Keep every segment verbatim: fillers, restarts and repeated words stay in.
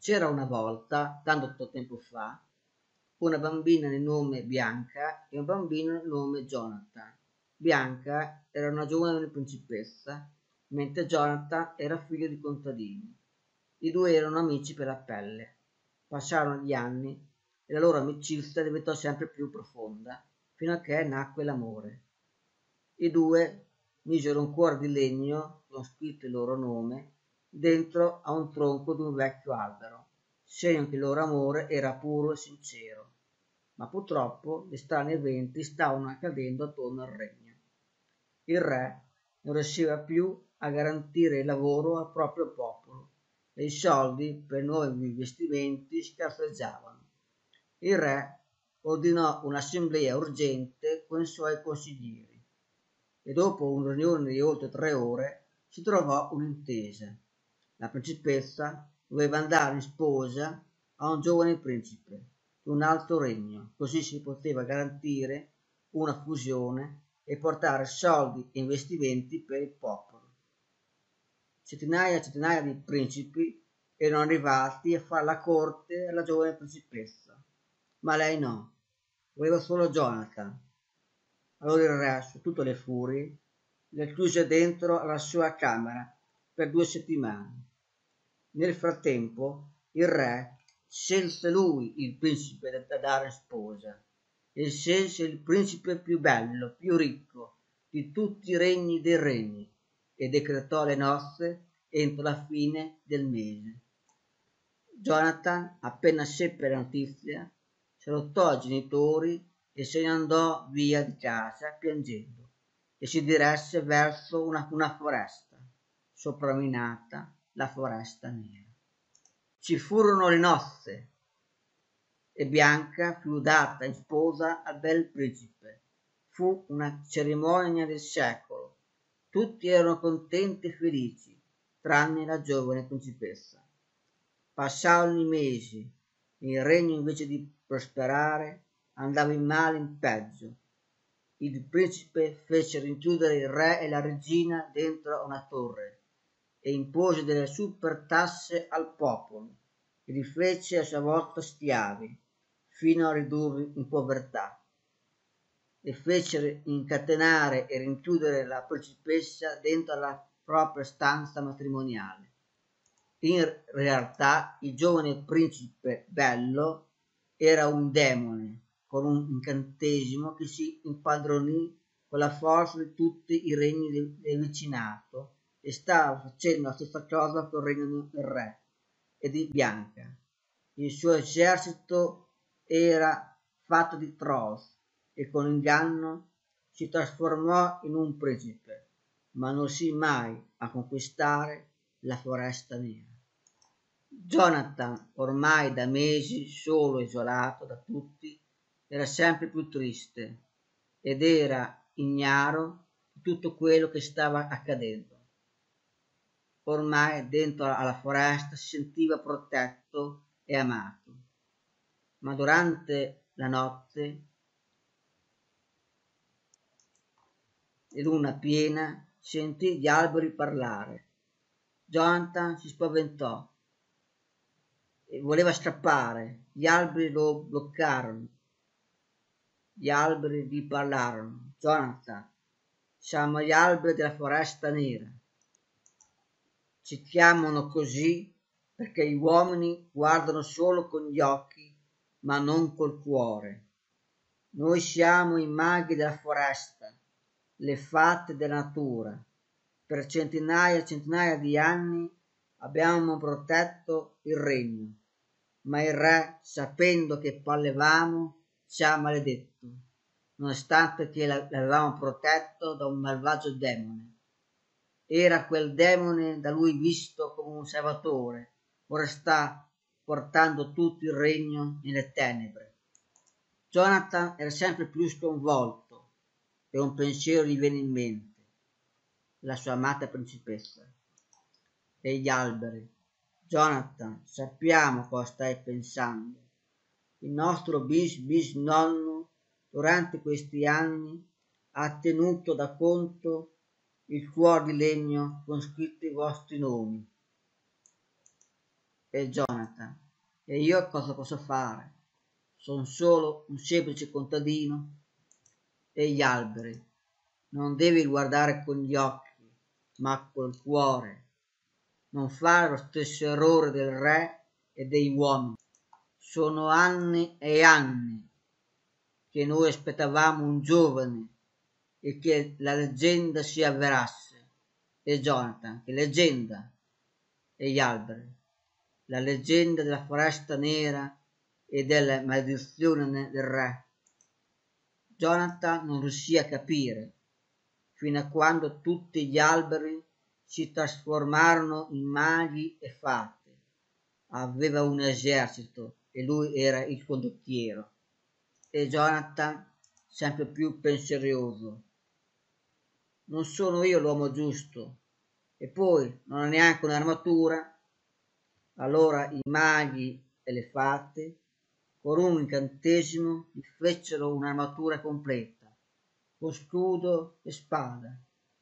C'era una volta, tanto tempo fa, una bambina di nome Bianca e un bambino di nome Jonathan. Bianca era una giovane principessa, mentre Jonathan era figlio di contadini. I due erano amici per la pelle. Passarono gli anni e la loro amicizia diventò sempre più profonda, fino a che nacque l'amore. I due misero un cuore di legno con scritto il loro nome dentro a un tronco di un vecchio albero, segno che il loro amore era puro e sincero. Ma purtroppo gli strani eventi stavano accadendo attorno al regno. Il re non riusciva più a garantire il lavoro al proprio popolo e i soldi per nuovi investimenti scarseggiavano. Il re ordinò un'assemblea urgente con i suoi consiglieri e dopo una riunione di oltre tre ore si trovò un'intesa. La principessa doveva andare in sposa a un giovane principe di un alto regno, così si poteva garantire una fusione e portare soldi e investimenti per il popolo. Centinaia e centinaia di principi erano arrivati a fare la corte alla giovane principessa, ma lei no, voleva solo Jonathan. Allora il re, su tutte le furie, le chiuse dentro alla sua camera per due settimane. Nel frattempo il re scelse lui il principe da dare in sposa e scelse il principe più bello, più ricco di tutti i regni dei regni e decretò le nozze entro la fine del mese. Jonathan, appena seppe la notizia, salutò i genitori e se ne andò via di casa piangendo e si diresse verso una, una foresta, soprannominata la Foresta Nera. Ci furono le nozze e Bianca fu data in sposa al bel principe. Fu una cerimonia del secolo. Tutti erano contenti e felici, tranne la giovane principessa. Passarono i mesi e il regno invece di prosperare andava in male in peggio. Il principe fece rinchiudere il re e la regina dentro una torre e impose delle super tasse al popolo e li fece a sua volta schiavi fino a ridurli in povertà e fece incatenare e rinchiudere la principessa dentro la propria stanza matrimoniale. In realtà il giovane principe bello era un demone con un incantesimo che si impadronì con la forza di tutti i regni del, del vicinato e stava facendo la stessa cosa col regno del re e di Bianca. Il suo esercito era fatto di trolls e con inganno si trasformò in un principe, ma non riuscì mai a conquistare la Foresta Nera. Jonathan, ormai da mesi solo e isolato da tutti, era sempre più triste ed era ignaro di tutto quello che stava accadendo. Ormai dentro alla foresta si sentiva protetto e amato, ma durante la notte di luna piena sentì gli alberi parlare. Jonathan si spaventò e voleva scappare. Gli alberi lo bloccarono. Gli alberi gli parlarono. Jonathan, siamo gli alberi della Foresta Nera. Si chiamano così perché gli uomini guardano solo con gli occhi, ma non col cuore. Noi siamo i maghi della foresta, le fate della natura. Per centinaia e centinaia di anni abbiamo protetto il regno, ma il re, sapendo che parlavamo, ci ha maledetto, nonostante che l'avevamo protetto da un malvagio demone. Era quel demone da lui visto come un salvatore, ora sta portando tutto il regno nelle tenebre. Jonathan era sempre più sconvolto e un pensiero gli venne in mente: la sua amata principessa e gli alberi. Jonathan, sappiamo cosa stai pensando. Il nostro bis bis nonno durante questi anni ha tenuto da conto il cuor di legno con scritti i vostri nomi. E Jonathan, e io cosa posso fare? Sono solo un semplice contadino. E gli alberi, non devi guardare con gli occhi, ma col cuore. Non fare lo stesso errore del re e degli uomini. Sono anni e anni che noi aspettavamo un giovane e che la leggenda si avverasse. E Jonathan, che leggenda? E gli alberi, la leggenda della foresta nera e della maledizione del re. Jonathan non riuscì a capire, fino a quando tutti gli alberi si trasformarono in maghi e fate. Aveva un esercito e lui era il condottiero. E Jonathan, sempre più pensieroso, non sono io l'uomo giusto, e poi non ha neanche un'armatura. Allora i maghi e le fate, con un incantesimo, gli fecero un'armatura completa, con scudo e spada,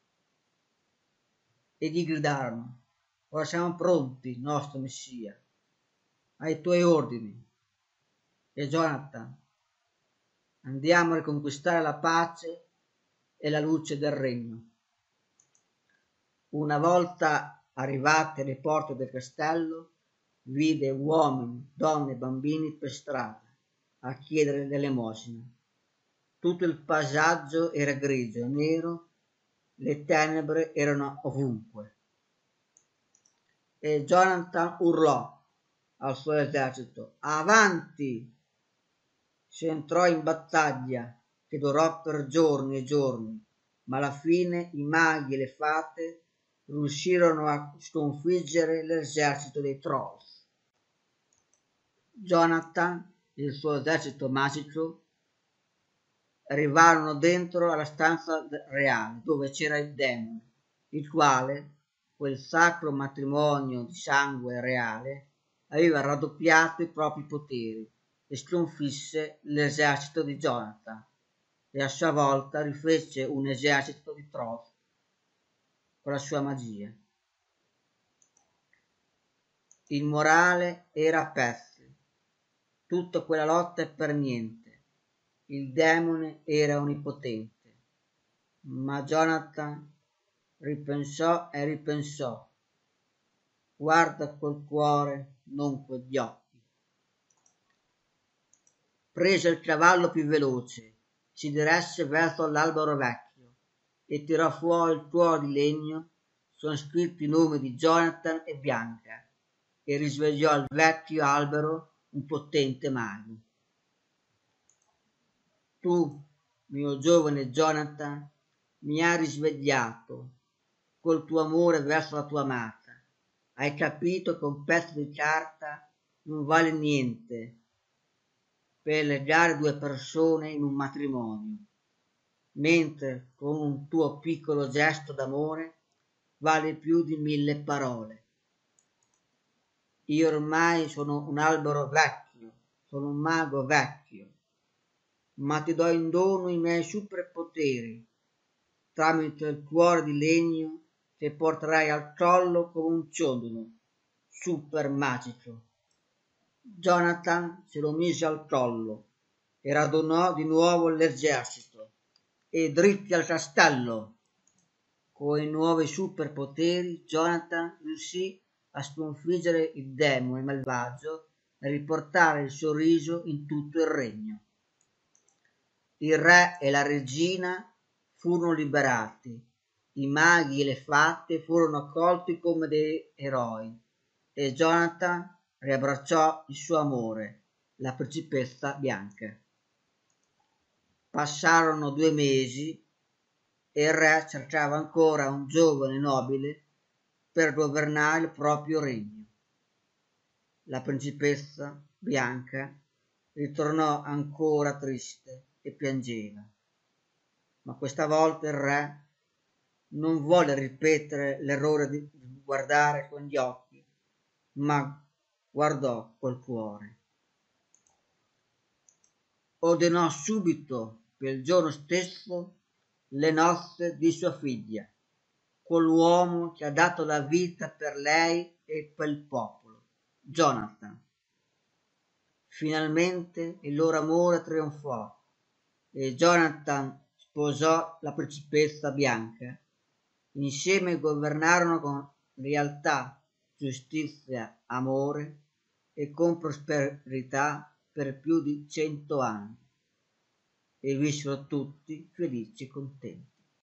e gli gridarono: ora siamo pronti, nostro messia, ai tuoi ordini. E Jonathan, andiamo a riconquistare la pace e la luce del regno. Una volta arrivati alle porte del castello, vide uomini, donne e bambini per strada a chiedere l'elemosina. Tutto il paesaggio era grigio e nero, le tenebre erano ovunque. E Jonathan urlò al suo esercito: avanti! Si entrò in battaglia che durò per giorni e giorni, ma alla fine i maghi e le fate riuscirono a sconfiggere l'esercito dei trolls. Jonathan e il suo esercito magico arrivarono dentro alla stanza reale dove c'era il demone, il quale, quel sacro matrimonio di sangue reale, aveva raddoppiato i propri poteri e sconfisse l'esercito di Jonathan e a sua volta rifece un esercito di troll con la sua magia. Il morale era a pezzi, tutta quella lotta è per niente, il demone era onnipotente, ma Jonathan ripensò e ripensò, guarda col cuore, non con gli occhi. Prese il cavallo più veloce, si diresse verso l'albero vecchio e tirò fuori il tuolo di legno con scritti i nomi di Jonathan e Bianca e risvegliò al vecchio albero un potente mago. Tu, mio giovane Jonathan, mi hai risvegliato col tuo amore verso la tua amata. Hai capito che un pezzo di carta non vale niente per legare due persone in un matrimonio, mentre con un tuo piccolo gesto d'amore vale più di mille parole. Io ormai sono un albero vecchio, sono un mago vecchio, ma ti do in dono i miei superpoteri tramite il cuore di legno che porterai al collo come un ciondolo super magico. Jonathan se lo mise al collo e radunò di nuovo l'esercito e dritti al castello. Con i nuovi superpoteri Jonathan riuscì a sconfiggere il demone malvagio e riportare il sorriso in tutto il regno. Il re e la regina furono liberati, i maghi e le fate furono accolti come dei eroi e Jonathan riabbracciò il suo amore, la principessa bianca. Passarono due mesi e il re cercava ancora un giovane nobile per governare il proprio regno. La principessa bianca ritornò ancora triste e piangeva, ma questa volta il re non volle ripetere l'errore di guardare con gli occhi, ma guardò col cuore. Ordinò subito per il giorno stesso le nozze di sua figlia con l'uomo che ha dato la vita per lei e per il popolo, Jonathan. Finalmente il loro amore trionfò e Jonathan sposò la principessa bianca. Insieme governarono con lealtà, giustizia, amore e con prosperità per più di cento anni e vissero tutti felici e contenti.